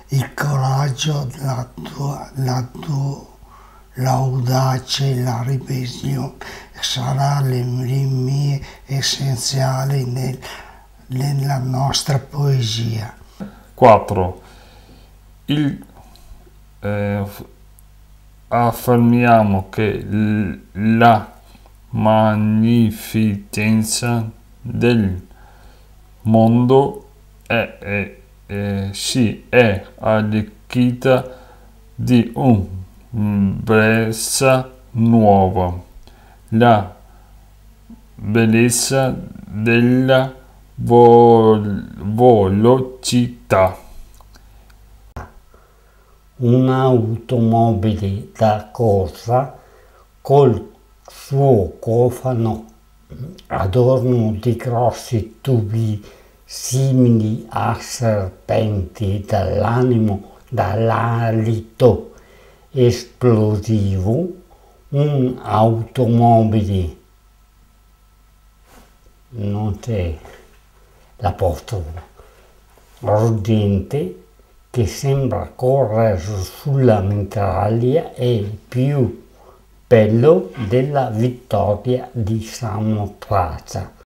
il coraggio, l'audacia e la ribellione saranno le mie essenziali nella nostra poesia. 4. Affermiamo che la magnificenza del mondo si è arricchita di bellezza nuova, la bellezza della velocità. Un'automobile da corsa col suo cofano adorno di grossi tubi simili a serpenti dall'alito esplosivo, un'automobile, non c'è l'apostrofo, ruggente, che sembra correre sulla mitraglia è più bello della vittoria di Samotracia.